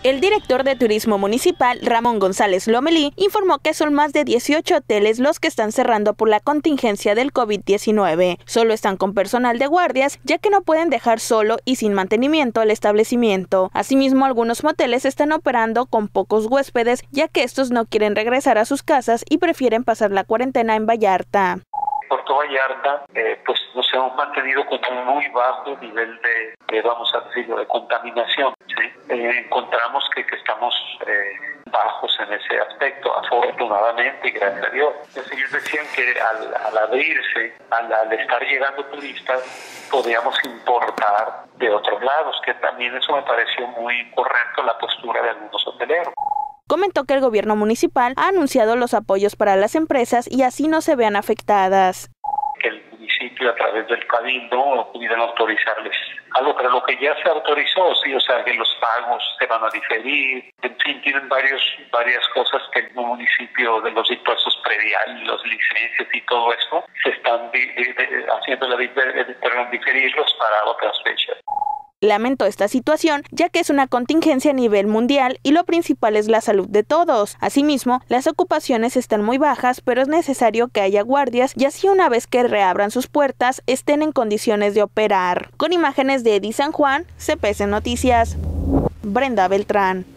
El director de Turismo Municipal, Ramón González Lomelí, informó que son más de 18 hoteles los que están cerrando por la contingencia del COVID-19. Solo están con personal de guardias, ya que no pueden dejar solo y sin mantenimiento el establecimiento. Asimismo, algunos moteles están operando con pocos huéspedes, ya que estos no quieren regresar a sus casas y prefieren pasar la cuarentena en Vallarta. Puerto Vallarta, pues nos hemos mantenido con un muy bajo nivel de vamos a decirlo, de contaminación. ¿Sí? Encontramos que estamos bajos en ese aspecto, afortunadamente, y gracias a Dios. Entonces, ellos decían que al abrirse, al estar llegando turistas, podíamos importar de otros lados, que también eso me pareció muy correcto, la postura de algunos hoteleros. Comentó que el gobierno municipal ha anunciado los apoyos para las empresas y así no se vean afectadas. Que el municipio a través del cabildo pudieran autorizarles algo, pero lo que ya se autorizó, sí, o sea, que los pagos se van a diferir, en fin, tienen varias cosas que el municipio de los impuestos prediales, los licencias y todo esto, se están haciendo diferirlos para otras fechas. Lamentó esta situación, ya que es una contingencia a nivel mundial y lo principal es la salud de todos. Asimismo, las ocupaciones están muy bajas, pero es necesario que haya guardias y así una vez que reabran sus puertas estén en condiciones de operar. Con imágenes de Eddie San Juan, CPS Noticias, Brenda Beltrán.